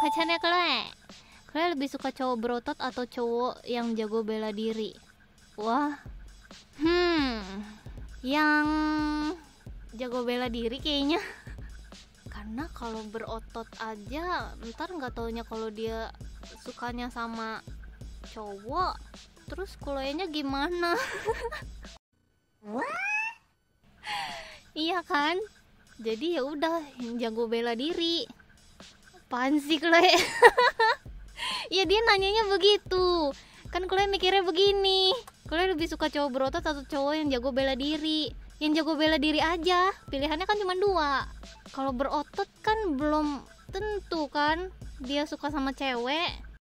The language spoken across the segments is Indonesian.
Pacarnya Chloe lebih suka cowok berotot atau cowok yang jago bela diri? Wah, yang jago bela diri kayaknya. Karena kalau berotot aja, ntar nggak taunya kalau dia sukanya sama cowok, terus Chloe-nya gimana? Iya kan? Jadi ya udah yang jago bela diri. Apaan sih Chloe? Ya dia nanyanya begitu. Kan Chloe mikirnya begini. Chloe lebih suka cowok berotot atau cowok yang jago bela diri? Yang jago bela diri aja. Pilihannya kan cuma 2. Kalau berotot kan belum tentu kan dia suka sama cewek.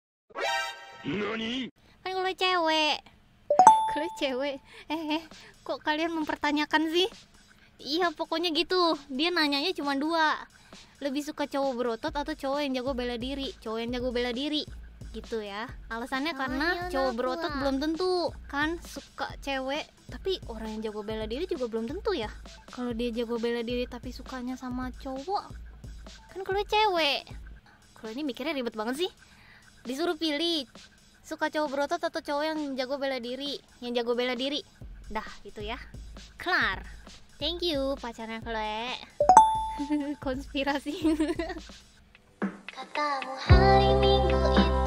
Nani? Kan Chloe cewek. Chloe cewek. Kok kalian mempertanyakan sih? Iya pokoknya gitu. Dia nanyanya cuma 2. Lebih suka cowok berotot atau cowok yang jago bela diri? Cowok yang jago bela diri gitu ya. Alasannya karena cowok berotot belum tentu kan suka cewek, tapi orang yang jago bela diri juga belum tentu ya. Kalau dia jago bela diri tapi sukanya sama cowok, kan kalau cewek. Kalau ini mikirnya ribet banget sih. Disuruh pilih suka cowok berotot atau cowok yang jago bela diri? Yang jago bela diri. Dah gitu ya. Kelar. Thank you pacarnya Chloe. Konspirasi. Katamu hari Minggu itu